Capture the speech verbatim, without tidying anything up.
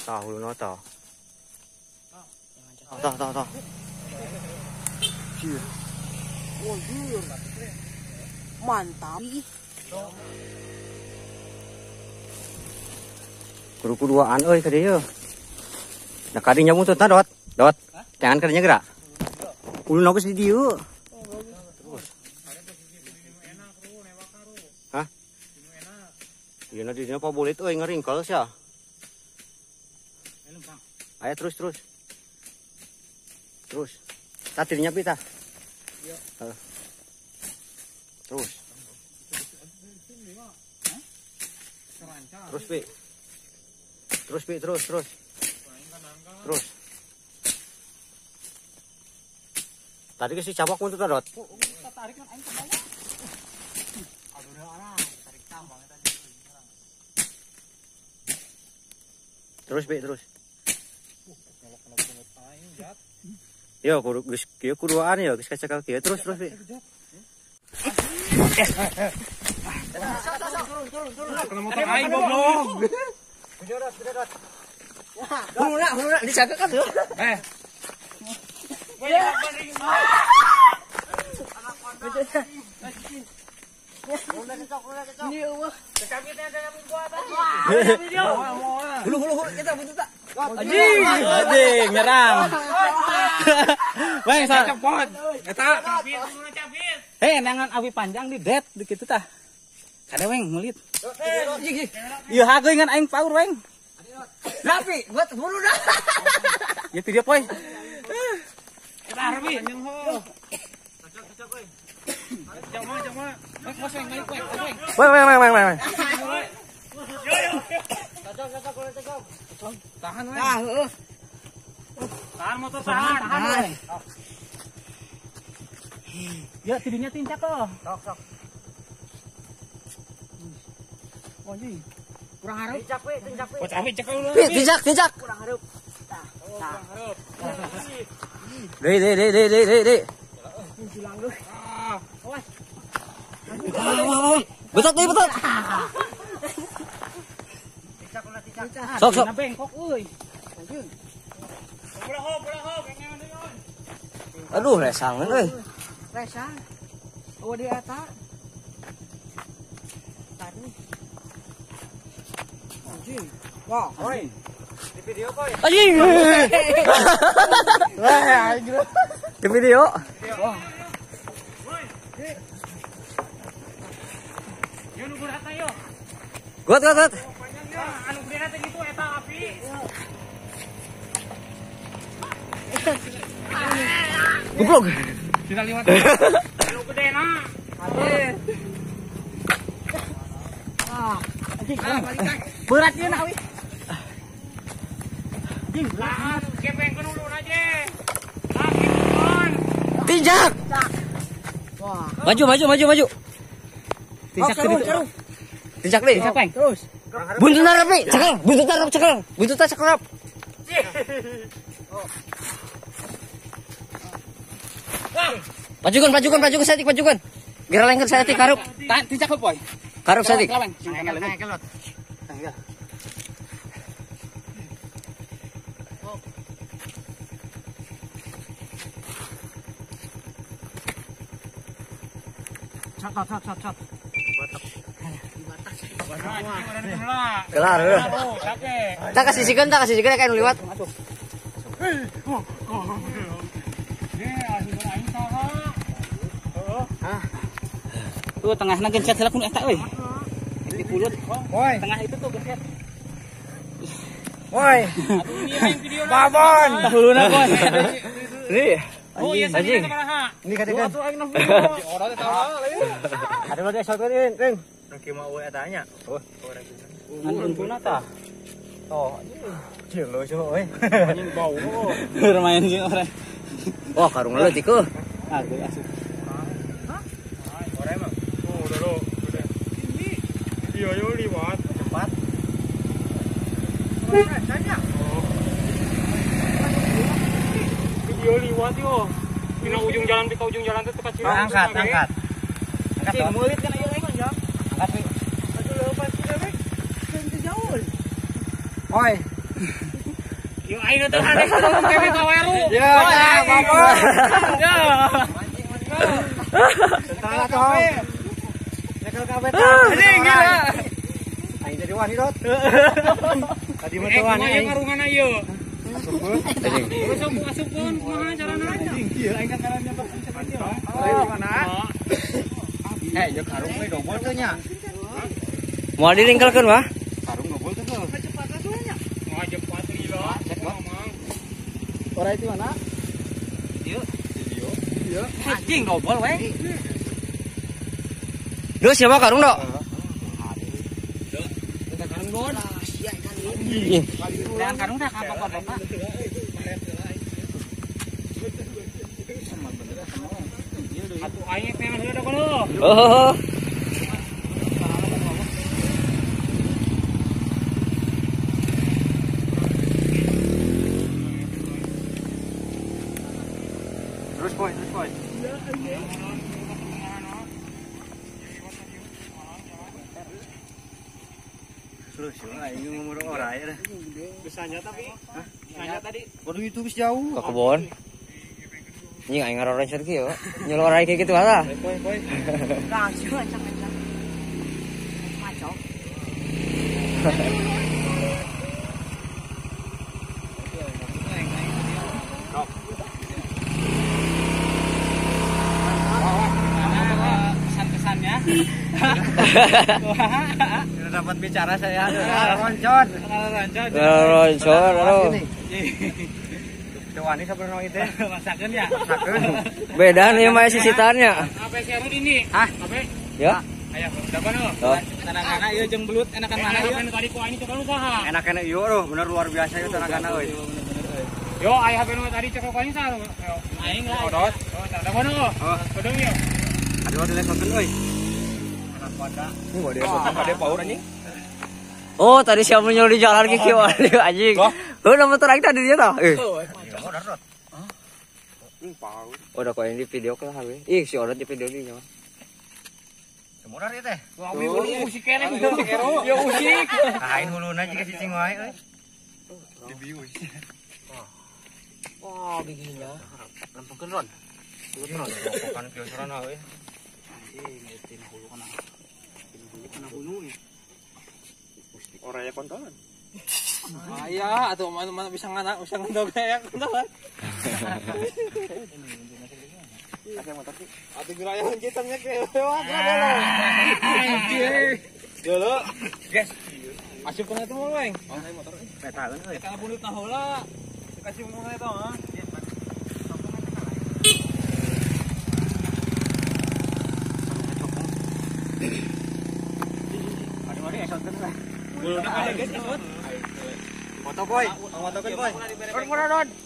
Tahu lu nota. Tahu tahu tahu. Ciu. Oh, jujur. Mantap. Kudu-kuduaan euy ka dieu. Da kadinya muntut na dot. Dot. Jangan kadinya gerak. Ulu nogos di dieu. Hah? Ieu na di dieu pa bolit euy ngaringkel sia. Ayo terus terus. Terus. Tadinya pita. Terus. Terus pi. Terus pi terus terus. Terus. Tadi ke si cabak muntut dot. Tarik kan aing ke bawah. Aduh orang tarik tambang tadi. Terus pi terus. Yo kudu geus kieu kuduaan yo geus kacakal kieu terus terus pi. Kena motor aing goblok. Bujodot, bujodot. Huruna, huruna dijaga kan tuh. Eh. Hulu hulu hulu kita butuh tak. Anjing, anjing nyerang. Weng sa cepot. Eta. Hei, nangan awi panjang di dead di kitu tah. Kada weng ngulit. Ieu hageung ngan aing paur weng. Tapi buat bulu dah. Ya ti dia poy. Kita harbi anjing ho. Cocok cocok euy. Cocok mah cocok mah. Weng mos weng naik weng. Weng weng weng weng weng. Yo yo. Cocok cocok cocok. Tahan weng. Tah heuh. Tahan motor tahan. Tahan weng. Ya tidinya tincak kok. Sok sok. Oh anjing. Kurang hareup. Tincak we, tincak we. Capi cekel lu. Pi tinjak tinjak. Kurang hareup. Tah. Tah. Dei dei dei dei dei dei dei. Silang lu. Awas. Betot deui betot. Tincak ulah tincak. Sok sok. Bengkok euy. Anjing. Pulang ho, pulang ho, kengeun deui. Aduh lesangeun euy. Resa. Oh di atas. Tadi. Anjing. Wah, oi. Di video koi. Anjing. Wah, anjing. Di video. Wah. Woi. Yo nu berata yo. Got got got. Panjangnya anu gede teh gitu eta api. Goblok. Sudah lewat. Anu gede na. Aduh. Ah, anjing. Berat ieu na wi. Anjing, lah kepeng ke dulu aja. Lah gituan. Tinjak. Wah. Maju maju maju maju. Tincak terus, tadi. terus. Tinjak deh. Tincak weng. Terus. Buntut narap nih, cekel. Buntut narap cekel. Buntut cekel. Pajukan, pajukan, pajukan, setik, pajukan. Gira lengket setik, karup. Tahan tincak ke poy. Karup setik. Weng. Kelot. Cat, cat, cat, cat. Kelar. Tak kasih sikan, tak kasih sikan kayak nu liwat. Tuh tengahna gencet heula kun eta euy. Di pulut. Woi, Tengah itu tuh gencet. woi. Babon. Dahuluna poy. Nih. Oh iya Anjing. Ini katakan. Tuh aing video. Orang teh tahu Ada lo dia shot kan, Reng. Ki mau we tanya. Oh, Anu untuna tah. Oh, anjing lo coba we. anjing bau. Bermain ge orang. Wah, karung lo tiku. Aduh asup. Hah? Ora emang. Oh, udah lo. Ini. Iya, yo liwat cepat. Tanya. Video liwat yo. Dina ujung jalan di ujung jalan teh tepat sini. Angkat, angkat. Angkat mulut kan ayo aing ya. Angkat we. Aduh leupas sudah we. Kan jauh. Oi. Yo aing teh ada sarung kewe kaweru. Ya, apa-apa. Ya. Salah kau. Nyekel kabeh. Anjing gila. Aing jadi wani dot. Tadi mah Eh, wani kumaha aing. ngarungana ieu? Anjing. Terus asupkeun kumaha carana? Ieu aing ka karan nyoba seperti ieu. Eh, jeung karung we dobol teh nya. Mau diringkelkeun wah. Karung dobol teh tuh. Mau cepat gila. Ngomong. Ora itu mana? Anjing dobol we. Duh siapa karung dok? Karung don. Jangan karung dah apa kok bapak? Atuh aing pengen heula kono. Oh. Terus poin, terus poin. Terus aing ngomong ora ya. Bisanya tapi. Bisanya tadi. Waduh itu bis jauh. Ke kebon. Anjing aing ngarorencet ki yo. Nyelorai kayak gitu lah. Poin, poin. Kesan-kesannya. Sudah dapat bicara saya. Roncot. Rancot. Ngarorencet aduh. Wani sabarna itu. Masakeun ya. Sakeun. Beda nih mah sisitannya. Apa seru ini? Hah? Apa? Ya. Aya, udah kono. Tuh. Tanah-tanah ieu jeung belut enakan mana ieu? Mana tadi ku aing coba usaha. Enak-enak ieu loh, bener luar biasa ieu tenaga euy. Yo, aya H P nu tadi cek ku aing saha? Aing lah. Odot. Oh, ada kono. Oh. Kodong yo. Aduh, ada lesokeun euy. Mau dia potong kade paur anjing. Oh tadi siapa nyuruh di jalan ki kieu anjing. Heuh nama terakhir tadi dia tah. Eh. Udah kok yang di video ke hawe. Ih si Odot di video dia nyawa. Semurar ieu teh. Wabi ulu usik keneh. Yo usik. Kain huluna jiga cicing wae euy. Wah giginya. Lempukeun ron. Lempukeun ron. Pokokan kiosorana euy. Ora ya kontolan. Aya atuh mana mana bisa ngana usah ngendog ya kontolan. Ada motor sih. Atuh gerayan kita nya ke lewat ada. Dulu. Guys. Asup kana itu mah weng. Oh, motor. Petaeun euy. Kana bulut nah heula. Dikasih ngomong eta mah. Aduh, esokeun lah. Bulut ada guys, Foto boy. Fotokeun boy. Ron, ron, ron.